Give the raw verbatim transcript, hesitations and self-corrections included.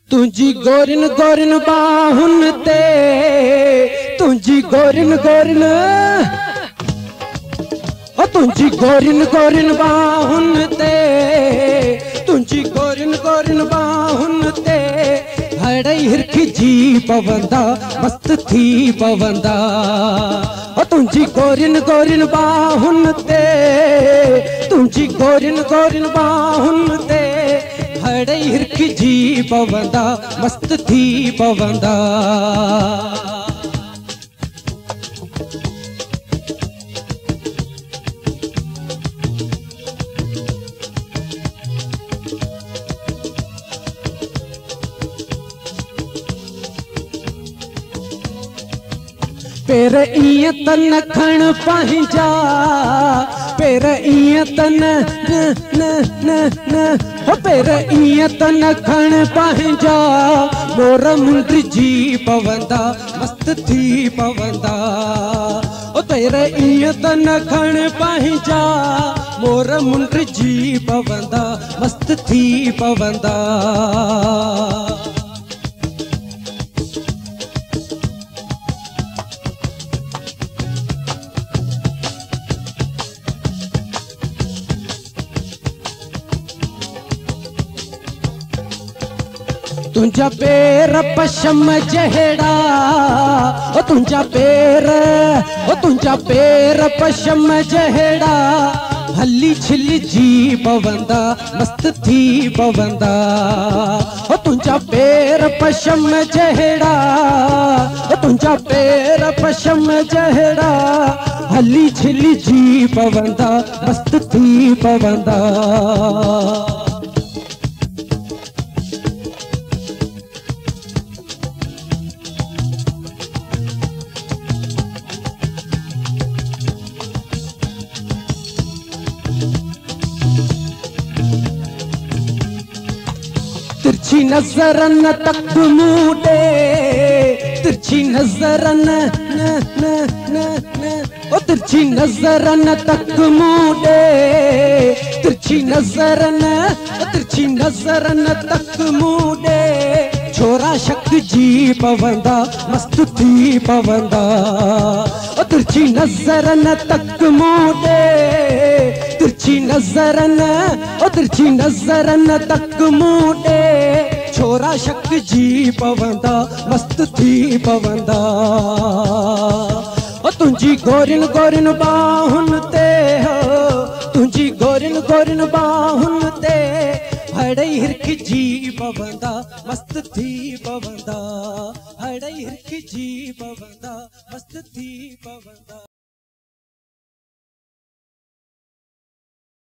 तुझी Gorin Gorin बाहुन ते, तुझी गोरिन गोरिन ओ तुझी गोरिन गोरिन बाहुन ते, तुझी गोरिन गोरिन बाहुन ते हड़ई हिरखी जी पवंदा मस्त थी पवंदा। ओ तुझी गोरिन गोरिन बाहुन ते, तुझी गोरिन गोरिन बाहुन ते हड़ई हिरखी जी पवंदा मस्त थी पवंदा। पेर इं तन खण पंहिंजा, पेर इं तन न न न न हो पेर इं तन खण पंहिंजा मोर मुंड जी पवंदा मस्त थी पवंदा। ओ पेर इं तन खण पंहिंजा मोर मुंड जी पवंदा मस्त थी पवंदा। तुझा पैर पशम जहेड़ा, ओ तुझा पैर ओ तुझा पैर पशम जहेड़ा हली छिली जी पवंदा मस्त थी पवंदा। ओ तुझा पैर पशम जहेड़ा, ओ तुझा पैर पशम जहेड़ा हली छिली जी पवंदा मस्त थी पवंदा। तिरछी नजर न तक मूडे, तिरछी नजर न न न न न ओ तिरछी नजर न तक मूडे, तिरछी नजर न तिरछी नजर न तक मूडे छोरा शक जी पवंदा मस्त थी पवंदा। ओ तिरछी नजर न तक मूडे, तिरछी नजर न ओ तिरछी नजर न तक मूडे छोरा शक जी पवंदा मस्त थी पवंदा। ओ तुझी गोरिन गोरिन बाहुन ते हो, तुझी गोरिन गोरिन बाहुन ते हड़ई हिरखी जी पवंदा मस्त थी पवंदा, हड़ई हिरखी जी पवंदा मस्त थी पवंदा।